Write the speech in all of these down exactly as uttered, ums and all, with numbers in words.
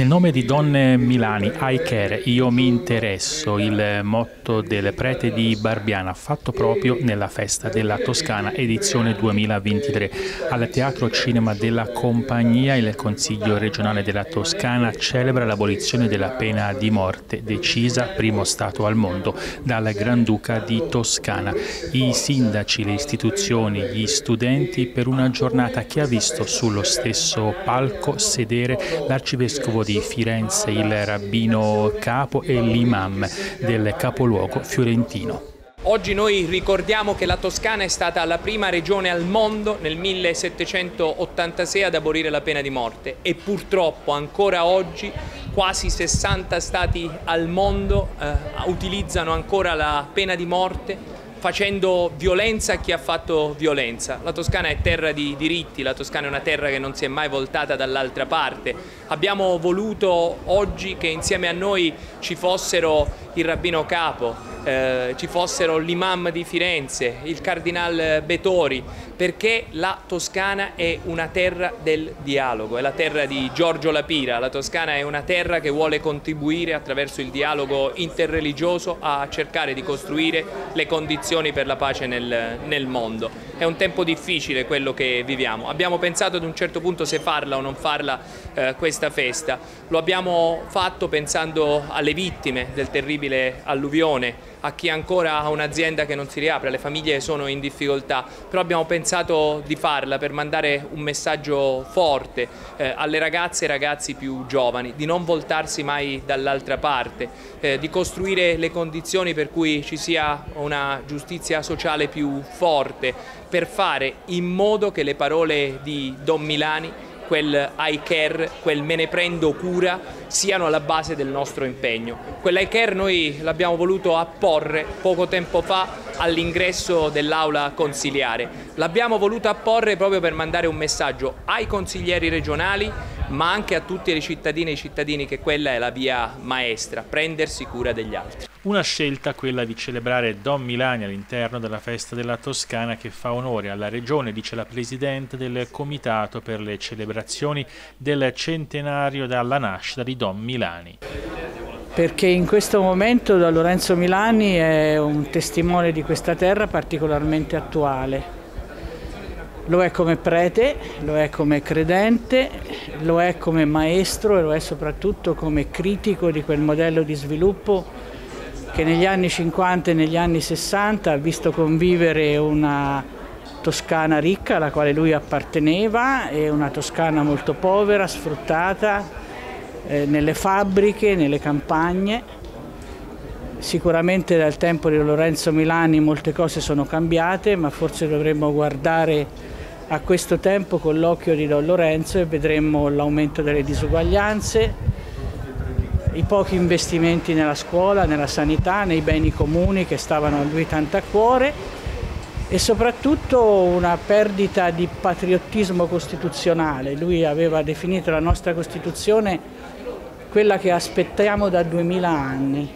nome di Don Milani, I care, io mi interesso, il motto del prete di Barbiana, fatto proprio nella festa della Toscana, edizione duemilaventitré. Al Teatro Cinema della Compagnia il Consiglio regionale della Toscana celebra l'abolizione della pena di morte, decisa primo Stato al mondo dal Granduca di Toscana. I sindaci, le istituzioni, gli studenti per una giornata che ha visto sullo stesso palco sedere l'arcivescovo di Firenze, il rabbino capo e l'imam del capoluogo fiorentino. Oggi noi ricordiamo che la Toscana è stata la prima regione al mondo nel millesettecentottantasei ad abolire la pena di morte e purtroppo ancora oggi quasi sessanta stati al mondo eh, utilizzano ancora la pena di morte, facendo violenza a chi ha fatto violenza. La Toscana è terra di diritti, la Toscana è una terra che non si è mai voltata dall'altra parte. Abbiamo voluto oggi che insieme a noi ci fossero il rabbino capo, eh, ci fossero l'imam di Firenze, il cardinal Betori, perché la Toscana è una terra del dialogo, è la terra di Giorgio La Pira. La Toscana è una terra che vuole contribuire attraverso il dialogo interreligioso a cercare di costruire le condizioni per la pace nel, nel mondo. È un tempo difficile quello che viviamo. Abbiamo pensato ad un certo punto se farla o non farla eh, questa festa. Lo abbiamo fatto pensando alle vittime del terribile alluvione, a chi ancora ha un'azienda che non si riapre, le famiglie sono in difficoltà, però abbiamo pensato di farla per mandare un messaggio forte eh, alle ragazze e ragazzi più giovani, di non voltarsi mai dall'altra parte, eh, di costruire le condizioni per cui ci sia una giustizia sociale più forte, per fare in modo che le parole di Don Milani, quel I care, quel me ne prendo cura, siano alla base del nostro impegno. Quell'I care noi l'abbiamo voluto apporre poco tempo fa all'ingresso dell'aula consiliare. L'abbiamo voluto apporre proprio per mandare un messaggio ai consiglieri regionali, ma anche a tutti i cittadine e i cittadini che quella è la via maestra, prendersi cura degli altri. Una scelta, quella di celebrare Don Milani all'interno della festa della Toscana, che fa onore alla regione, dice la Presidente del Comitato per le celebrazioni del centenario dalla nascita di Don Milani. Perché in questo momento Don Lorenzo Milani è un testimone di questa terra particolarmente attuale. Lo è come prete, lo è come credente, lo è come maestro e lo è soprattutto come critico di quel modello di sviluppo che negli anni cinquanta e negli anni sessanta ha visto convivere una Toscana ricca alla quale lui apparteneva e una Toscana molto povera, sfruttata eh, nelle fabbriche, nelle campagne. Sicuramente dal tempo di Lorenzo Milani molte cose sono cambiate, ma forse dovremmo guardare a questo tempo con l'occhio di Don Lorenzo e vedremmo l'aumento delle disuguaglianze, i pochi investimenti nella scuola, nella sanità, nei beni comuni che stavano a lui tanto a cuore e soprattutto una perdita di patriottismo costituzionale. Lui aveva definito la nostra Costituzione quella che aspettiamo da duemila anni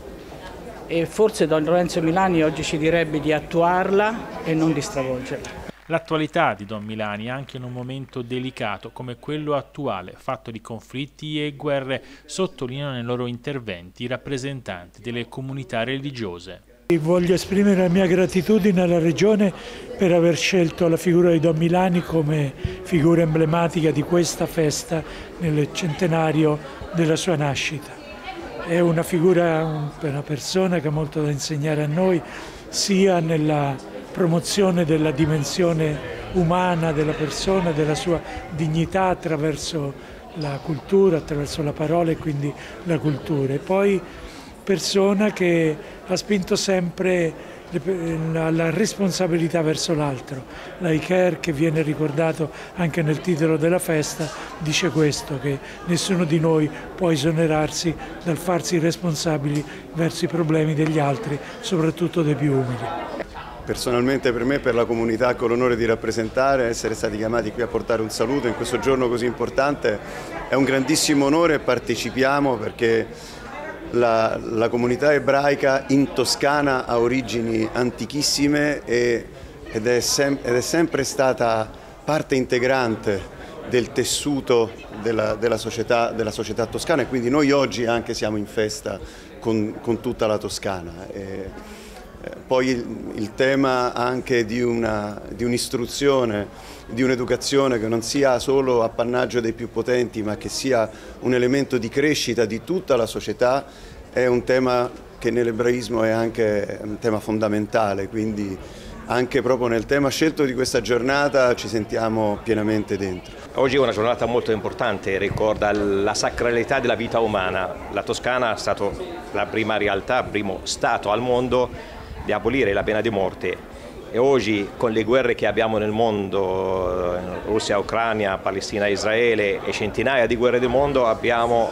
e forse Don Lorenzo Milani oggi ci direbbe di attuarla e non di stravolgerla. L'attualità di Don Milani, anche in un momento delicato come quello attuale, fatto di conflitti e guerre, sottolineano nei loro interventi i rappresentanti delle comunità religiose. Voglio esprimere la mia gratitudine alla Regione per aver scelto la figura di Don Milani come figura emblematica di questa festa nel centenario della sua nascita. È una figura, una persona che ha molto da insegnare a noi, sia nella promozione della dimensione umana della persona, della sua dignità attraverso la cultura, attraverso la parola e quindi la cultura. E poi persona che ha spinto sempre la responsabilità verso l'altro. L'I care, che viene ricordato anche nel titolo della festa, dice questo, che nessuno di noi può esonerarsi dal farsi responsabili verso i problemi degli altri, soprattutto dei più umili. Personalmente per me e per la comunità che ho l'onore di rappresentare, essere stati chiamati qui a portare un saluto in questo giorno così importante è un grandissimo onore e partecipiamo perché la, la comunità ebraica in Toscana ha origini antichissime e, ed, è sem, ed è sempre stata parte integrante del tessuto della, della, società, della società toscana, e quindi noi oggi anche siamo in festa con, con tutta la Toscana. E, eh, poi il, il tema anche di una, di un'istruzione, di un'educazione che non sia solo appannaggio dei più potenti, ma che sia un elemento di crescita di tutta la società, è un tema che nell'ebraismo è anche un tema fondamentale, quindi anche proprio nel tema scelto di questa giornata ci sentiamo pienamente dentro. Oggi è una giornata molto importante, ricorda la sacralità della vita umana. La Toscana è stata la prima realtà, il primo Stato al mondo di abolire la pena di morte, e oggi con le guerre che abbiamo nel mondo, Russia, Ucraina, Palestina, Israele e centinaia di guerre del mondo, abbiamo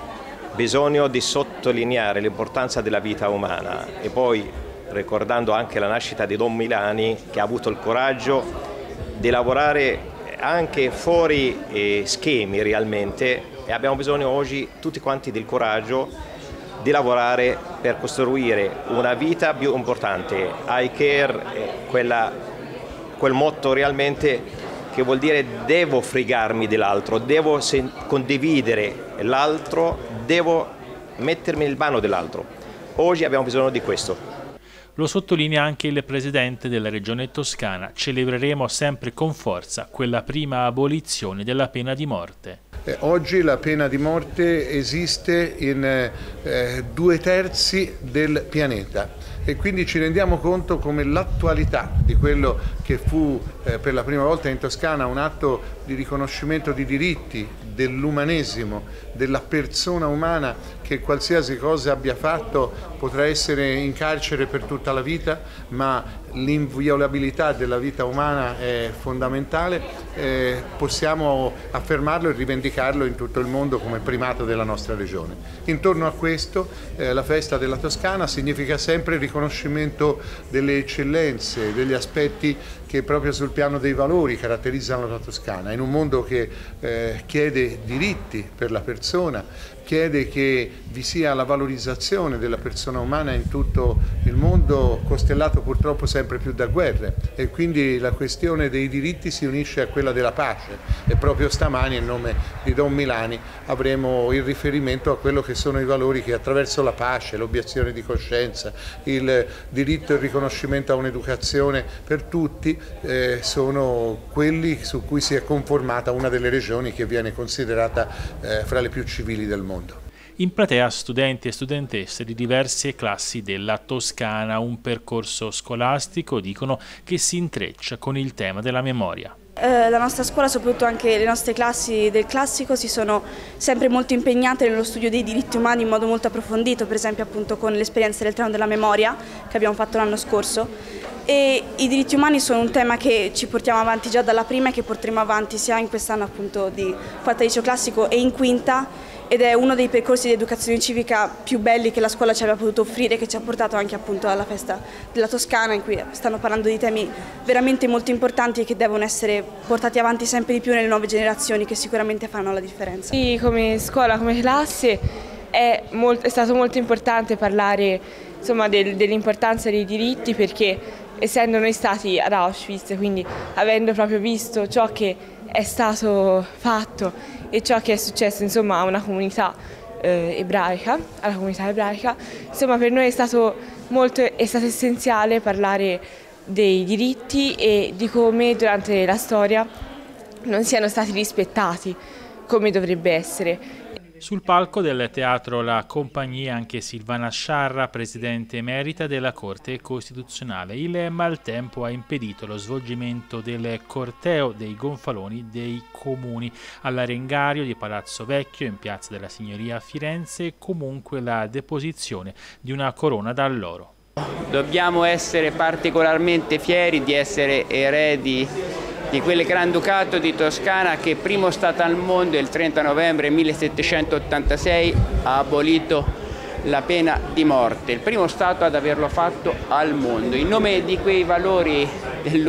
bisogno di sottolineare l'importanza della vita umana, e poi ricordando anche la nascita di Don Milani, che ha avuto il coraggio di lavorare anche fuori eh, schemi realmente, e abbiamo bisogno oggi tutti quanti del coraggio di lavorare per costruire una vita più importante. I care, eh, quella, quel motto realmente che vuol dire devo fregarmi dell'altro, devo condividere l'altro, devo mettermi nel mano dell'altro. Oggi abbiamo bisogno di questo. Lo sottolinea anche il presidente della regione toscana: celebreremo sempre con forza quella prima abolizione della pena di morte. Eh, oggi la pena di morte esiste in eh, due terzi del pianeta, e quindi ci rendiamo conto come l'attualità di quello che fu eh, per la prima volta in Toscana un atto di riconoscimento di diritti, dell'umanesimo, della persona umana, che qualsiasi cosa abbia fatto potrà essere in carcere per tutta la vita, ma l'inviolabilità della vita umana è fondamentale. Eh, possiamo affermarlo e rivendicarlo in tutto il mondo come primato della nostra regione. Intorno a questo eh, la festa della Toscana significa sempre il riconoscimento delle eccellenze, degli aspetti che proprio sul piano dei valori caratterizzano la Toscana, in un mondo che eh, chiede diritti per la persona, chiede che vi sia la valorizzazione della persona umana in tutto il mondo, costellato purtroppo sempre più da guerre, e quindi la questione dei diritti si unisce a quella della pace, e proprio stamani in nome di Don Milani avremo il riferimento a quello che sono i valori che attraverso la pace, l'obiezione di coscienza, il diritto e il riconoscimento a un'educazione per tutti eh, sono quelli su cui si è conformata una delle regioni che viene considerata eh, fra le più civili del mondo. In platea studenti e studentesse di diverse classi della Toscana, un percorso scolastico, dicono, che si intreccia con il tema della memoria. Eh, la nostra scuola, soprattutto anche le nostre classi del classico, si sono sempre molto impegnate nello studio dei diritti umani in modo molto approfondito, per esempio appunto con l'esperienza del treno della memoria che abbiamo fatto l'anno scorso. E i diritti umani sono un tema che ci portiamo avanti già dalla prima e che porteremo avanti sia in quest'anno appunto di quarta liceo classico e in quinta, ed è uno dei percorsi di educazione civica più belli che la scuola ci abbia potuto offrire, che ci ha portato anche appunto alla festa della Toscana, in cui stanno parlando di temi veramente molto importanti e che devono essere portati avanti sempre di più nelle nuove generazioni, che sicuramente fanno la differenza. Sì, come scuola, come classe è, molto, è stato molto importante parlare insomma, del, dell'importanza dei diritti, perché essendo noi stati ad Auschwitz, quindi avendo proprio visto ciò che è stato fatto e ciò che è successo insomma, a una comunità eh, ebraica, alla comunità ebraica, insomma per noi è stato, molto, è stato essenziale parlare dei diritti e di come durante la storia non siano stati rispettati come dovrebbe essere. Sul palco del teatro La Compagnia anche Silvana Sciarra, presidente emerita della Corte Costituzionale. Il maltempo ha impedito lo svolgimento del corteo dei gonfaloni dei comuni all'Arengario di Palazzo Vecchio, in Piazza della Signoria a Firenze, e comunque la deposizione di una corona d'alloro. Dobbiamo essere particolarmente fieri di essere eredi di quel Granducato di Toscana che, primo Stato al mondo, il trenta novembre millesettecentottantasei ha abolito la pena di morte, il primo Stato ad averlo fatto al mondo. In nome di quei valori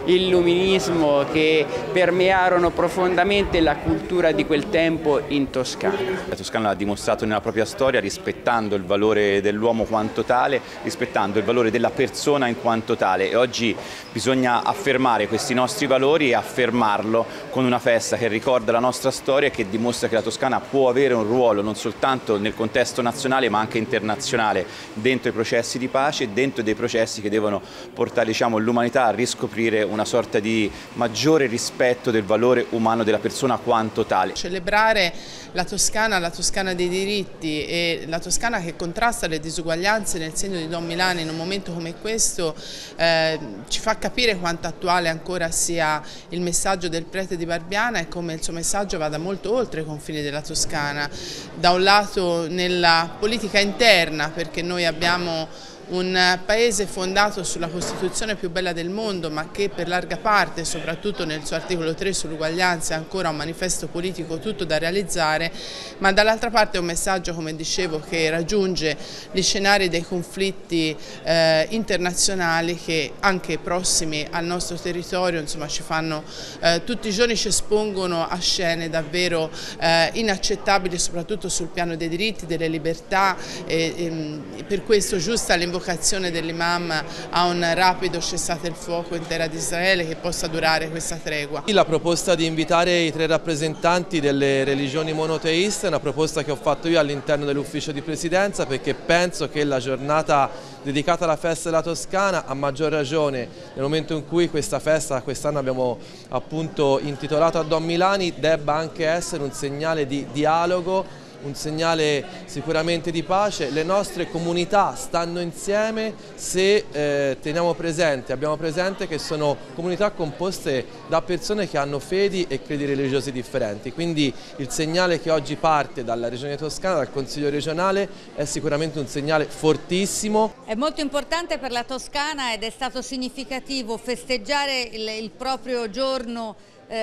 l'illuminismo che permearono profondamente la cultura di quel tempo in Toscana. La Toscana l'ha dimostrato nella propria storia, rispettando il valore dell'uomo quanto tale, rispettando il valore della persona in quanto tale, e oggi bisogna affermare questi nostri valori e affermarlo con una festa che ricorda la nostra storia e che dimostra che la Toscana può avere un ruolo non soltanto nel contesto nazionale ma anche internazionale dentro i processi di pace e dentro dei processi che devono portare, diciamo, l'umanità a riscoprire una sorta di maggiore rispetto del valore umano della persona quanto tale. Celebrare la Toscana, la Toscana dei diritti e la Toscana che contrasta le disuguaglianze nel segno di Don Milani in un momento come questo eh, ci fa capire quanto attuale ancora sia il messaggio del prete di Barbiana e come il suo messaggio vada molto oltre i confini della Toscana. Da un lato nella politica interna, perché noi abbiamo un paese fondato sulla Costituzione più bella del mondo, ma che per larga parte, soprattutto nel suo articolo tre sull'uguaglianza, è ancora un manifesto politico tutto da realizzare, ma dall'altra parte è un messaggio, come dicevo, che raggiunge gli scenari dei conflitti eh, internazionali che anche prossimi al nostro territorio, insomma, ci fanno eh, tutti i giorni, ci espongono a scene davvero eh, inaccettabili, soprattutto sul piano dei diritti, delle libertà, e, e per questo giusta l'invocazione dell'imam a un rapido cessate il fuoco in terra di Israele che possa durare questa tregua. La proposta di invitare i tre rappresentanti delle religioni monoteiste è una proposta che ho fatto io all'interno dell'ufficio di presidenza, perché penso che la giornata dedicata alla festa della Toscana, a maggior ragione nel momento in cui questa festa quest'anno abbiamo appunto intitolato a Don Milani, debba anche essere un segnale di dialogo, un segnale sicuramente di pace. Le nostre comunità stanno insieme se eh, teniamo presente, abbiamo presente che sono comunità composte da persone che hanno fedi e credi religiosi differenti, quindi il segnale che oggi parte dalla Regione Toscana, dal Consiglio regionale, è sicuramente un segnale fortissimo. È molto importante per la Toscana ed è stato significativo festeggiare il, il proprio giorno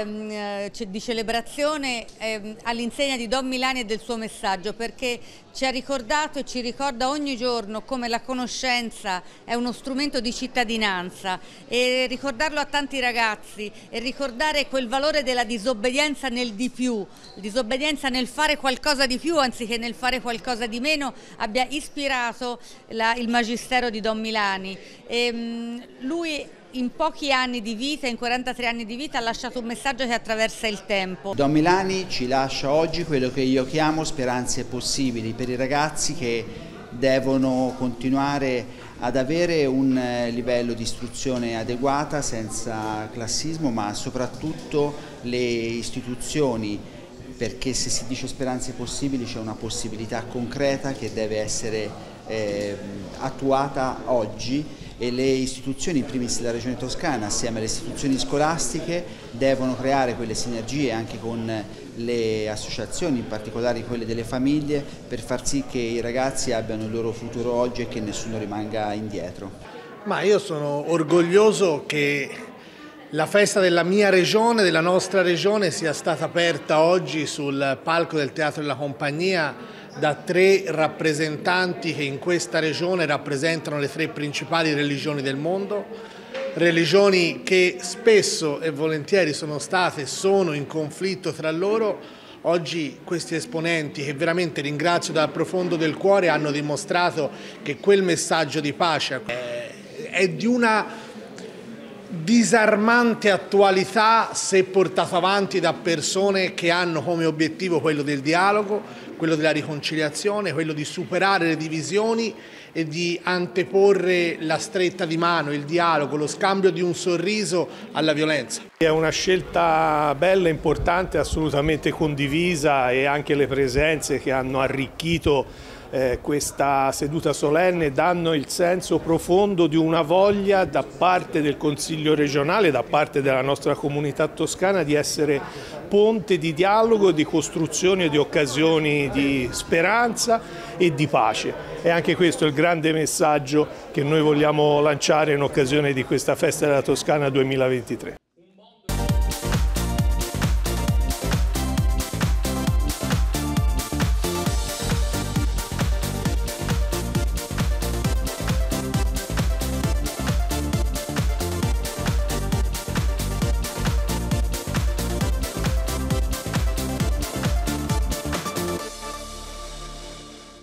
ehm, di celebrazione ehm, all'insegna di Don Milani e del suo messaggio, perché ci ha ricordato e ci ricorda ogni giorno come la conoscenza è uno strumento di cittadinanza, e ricordarlo a tanti ragazzi e ricordare quel valore della disobbedienza nel di più, disobbedienza nel fare qualcosa di più anziché nel fare qualcosa di meno, abbia ispirato la, il magistero di Don Milani. E, mh, lui in pochi anni di vita, in quarantatré anni di vita, ha lasciato un messaggio che attraversa il tempo. Don Milani ci lascia oggi quello che io chiamo speranze possibili per i ragazzi che devono continuare ad avere un livello di istruzione adeguata, senza classismo, ma soprattutto le istituzioni, perché se si dice speranze possibili c'è una possibilità concreta che deve essere eh, attuata oggi, e le istituzioni, in primis della Regione Toscana, assieme alle istituzioni scolastiche, devono creare quelle sinergie anche con le associazioni, in particolare quelle delle famiglie, per far sì che i ragazzi abbiano il loro futuro oggi e che nessuno rimanga indietro. Ma io sono orgoglioso che la festa della mia regione, della nostra regione, sia stata aperta oggi sul palco del Teatro della Compagnia da tre rappresentanti che in questa regione rappresentano le tre principali religioni del mondo, religioni che spesso e volentieri sono state e sono in conflitto tra loro. Oggi questi esponenti, che veramente ringrazio dal profondo del cuore, hanno dimostrato che quel messaggio di pace è di una disarmante attualità se portato avanti da persone che hanno come obiettivo quello del dialogo, quello della riconciliazione, quello di superare le divisioni e di anteporre la stretta di mano, il dialogo, lo scambio di un sorriso alla violenza. È una scelta bella, importante, assolutamente condivisa, e anche le presenze che hanno arricchito Eh, questa seduta solenne danno il senso profondo di una voglia da parte del Consiglio regionale, da parte della nostra comunità toscana, di essere ponte di dialogo, di costruzione di occasioni di speranza e di pace. E anche questo è il grande messaggio che noi vogliamo lanciare in occasione di questa festa della Toscana duemilaventitré.